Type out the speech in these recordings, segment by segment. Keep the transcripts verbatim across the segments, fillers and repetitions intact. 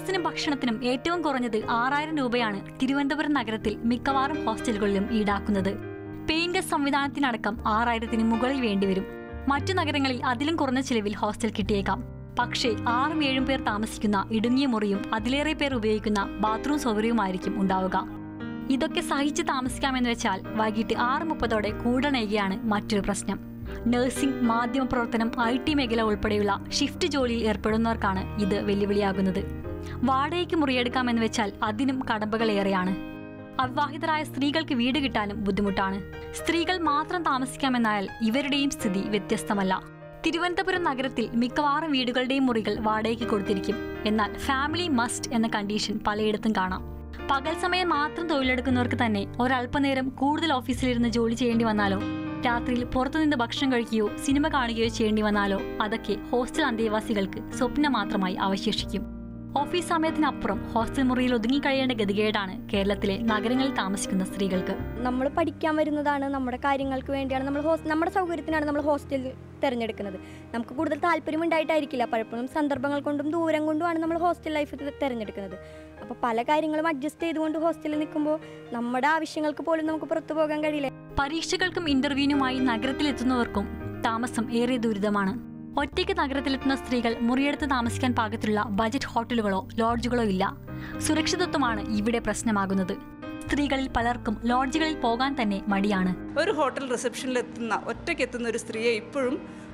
താമസത്തിനും ഭക്ഷണത്തിനും ഏറ്റവും കുറഞ്ഞത് ആറായിരം രൂപയാണ് തിരുവനന്തപുരം നഗരത്തിൽ മിക്കവാറും ഹോസ്റ്റലുകളിലും ഈടാക്കുന്നത്. പെയിൻ ഗസ്റ്റ് സംവിധാനത്തിനടക്കം ആറായിരത്തിന് മുകളിൽ വേണ്ടിവരും. മറ്റു നഗരങ്ങളിൽ അതിലും കുറഞ്ഞ ചിലവിൽ ഹോസ്റ്റൽ കിട്ടിയേക്കാം. പക്ഷേ ആറും ഏഴും പേർ താമസിക്കുന്ന ഇടുങ്ങിയ മുറിയും അതിലേറെ പേർ ഉപയോഗിക്കുന്ന ബാത്റൂം സൗകര്യവുമായിരിക്കും ഉണ്ടാവുക. ഇതൊക്കെ സഹിച്ച് താമസിക്കാമെന്ന് വെച്ചാൽ വൈകിട്ട് ആറ് മുപ്പതോടെ കൂടണയുകയാണ് മറ്റൊരു പ്രശ്നം. നഴ്സിംഗ്, മാധ്യമപ്രവർത്തനം, ഐ ടി മേഖല ഉൾപ്പെടെയുള്ള ഷിഫ്റ്റ് ജോലിയിൽ ഏർപ്പെടുന്നവർക്കാണ് ഇത് വെല്ലുവിളിയാകുന്നത്. വാടകയ്ക്ക് മുറിയെടുക്കാമെന്ന് വെച്ചാൽ അതിനും കടമ്പകളേറെയാണ്. അവിവാഹിതരായ സ്ത്രീകൾക്ക് വീട് കിട്ടാനും ബുദ്ധിമുട്ടാണ്. സ്ത്രീകൾ മാത്രം താമസിക്കാമെന്നായാൽ ഇവരുടെയും സ്ഥിതി വ്യത്യസ്തമല്ല. തിരുവനന്തപുരം നഗരത്തിൽ മിക്കവാറും വീടുകളുടെയും മുറികൾ വാടകയ്ക്ക് കൊടുത്തിരിക്കും. എന്നാൽ ഫാമിലി മസ്റ്റ് എന്ന കണ്ടീഷൻ പലയിടത്തും കാണാം. പകൽ സമയം മാത്രം തൊഴിലെടുക്കുന്നവർക്ക് തന്നെ ഒരല്പനേരം കൂടുതൽ ഓഫീസിലിരുന്ന് ജോലി ചെയ്യേണ്ടി വന്നാലോ, രാത്രിയിൽ പുറത്തുനിന്ന് ഭക്ഷണം കഴിക്കുകയോ സിനിമ കാണുകയോ ചെയ്യേണ്ടി വന്നാലോ അതൊക്കെ ഹോസ്റ്റൽ അന്തേവാസികൾക്ക് സ്വപ്നം മാത്രമായി അവശേഷിക്കും. ഓഫീസ് സമയത്തിനപ്പുറം ഹോസ്റ്റൽ മുറിയിൽ ഒതുങ്ങിക്കഴിയേണ്ട ഗതികേടാണ് കേരളത്തിലെ നഗരങ്ങളിൽ താമസിക്കുന്ന സ്ത്രീകൾക്ക്. നമ്മൾ പഠിക്കാൻ വരുന്നതാണ്, നമ്മുടെ കാര്യങ്ങൾക്ക് വേണ്ടിയാണ് നമ്മൾ നമ്മുടെ സൗകര്യത്തിനാണ് നമ്മൾ ഹോസ്റ്റൽ തിരഞ്ഞെടുക്കുന്നത്. നമുക്ക് കൂടുതൽ താല്പര്യം ഉണ്ടായിട്ടായിരിക്കില്ല, പലപ്പോഴും സന്ദർഭങ്ങൾ കൊണ്ടും ദൂരം കൊണ്ടുമാണ് നമ്മൾ ഹോസ്റ്റൽ ലൈഫ് തിരഞ്ഞെടുക്കുന്നത്. അപ്പോൾ പല കാര്യങ്ങളും അഡ്ജസ്റ്റ് ചെയ്തുകൊണ്ട് ഹോസ്റ്റലിൽ നിൽക്കുമ്പോൾ നമ്മുടെ ആവശ്യങ്ങൾക്ക് പോലും നമുക്ക് പുറത്തു പോകാൻ കഴിയില്ല. പരീക്ഷകൾക്കും ഇന്റർവ്യൂവിനുമായി നഗരത്തിലെത്തുന്നവർക്കും താമസം ഏറെ ദുരിതമാണ്. ഒറ്റയ്ക്ക് നഗരത്തിലെത്തുന്ന സ്ത്രീകൾ മുറിയെടുത്ത് താമസിക്കാൻ പാകത്തിലുള്ള ബജറ്റ് ഹോട്ടലുകളോ ലോഡ്ജുകളോ ഇല്ല. സുരക്ഷിതത്വമാണ് ഇവിടെ പ്രശ്നമാകുന്നത്. സ്ത്രീകളിൽ പലർക്കും ലോഡ്ജുകളിൽ പോകാൻ തന്നെ മടിയാണ്. ഒരു ഹോട്ടൽ റിസപ്ഷനിൽ എത്തുന്ന ഒറ്റയ്ക്ക് എത്തുന്ന ഒരു സ്ത്രീയെ ഇപ്പോഴും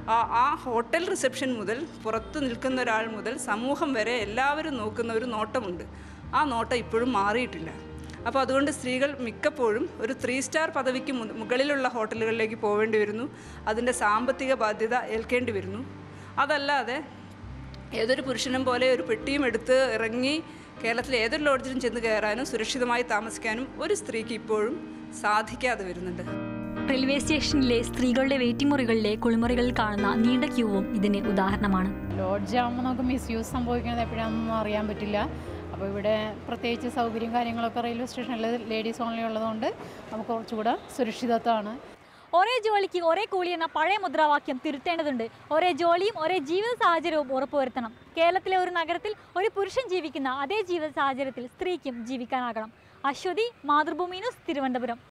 ആ ഹോട്ടൽ റിസപ്ഷൻ മുതൽ പുറത്ത് നിൽക്കുന്ന ഒരാൾ മുതൽ സമൂഹം വരെ എല്ലാവരും നോക്കുന്ന ഒരു നോട്ടമുണ്ട്. ആ നോട്ടം ഇപ്പോഴും മാറിയിട്ടില്ല. അപ്പോൾ അതുകൊണ്ട് സ്ത്രീകൾ മിക്കപ്പോഴും ഒരു ത്രീ സ്റ്റാർ പദവിക്ക് മുകളിലുള്ള ഹോട്ടലുകളിലേക്ക് പോവേണ്ടി വരുന്നു. അതിൻ്റെ സാമ്പത്തിക ബാധ്യത ഏൽക്കേണ്ടി വരുന്നു. അതല്ലാതെ ഏതൊരു പുരുഷനും പോലെ ഒരു പെട്ടിയും എടുത്ത് ഇറങ്ങി കേരളത്തിലെ ഏതൊരു ലോഡ്ജിലും ചെന്ന് കയറാനും സുരക്ഷിതമായി താമസിക്കാനും ഒരു സ്ത്രീക്ക് ഇപ്പോഴും സാധിക്കാതെ വരുന്നുണ്ട്. റെയിൽവേ സ്റ്റേഷനിലെ സ്ത്രീകളുടെ വെയിറ്റിംഗ് മുറികളിലെ കുളിമുറികളിൽ കാണുന്ന നീണ്ട ക്യൂവും ഇതിന് ഉദാഹരണമാണ്. ലോഡ്ജ് ആകുമ്പോൾ നമുക്ക് മിസ്യൂസ് സംഭവിക്കുന്നത് എപ്പോഴാണെന്നൊന്നും അറിയാൻ പറ്റില്ല. അപ്പോൾ ഇവിടെ പ്രത്യേകിച്ച് സൗകര്യം കാര്യങ്ങളൊക്കെ റെയിൽവേ സ്റ്റേഷനിൽ ലേഡീസ് ഓൺലി ഉള്ളതുകൊണ്ട് നമുക്ക് കുറച്ചുകൂടെ സുരക്ഷിതത്വമാണ്. ഒരേ ജോലിക്ക് ഒരേ കൂലി എന്ന പഴയ മുദ്രാവാക്യം തിരുത്തേണ്ടതുണ്ട്. ഒരേ ജോലിയും ഒരേ ജീവിത സാഹചര്യവും ഉറപ്പുവരുത്തണം. കേരളത്തിലെ ഒരു നഗരത്തിൽ ഒരു പുരുഷൻ ജീവിക്കുന്ന അതേ ജീവിത സാഹചര്യത്തിൽ സ്ത്രീക്കും ജീവിക്കാനാകണം. അശ്വതി, മാതൃഭൂമി ന്യൂസ്, തിരുവനന്തപുരം.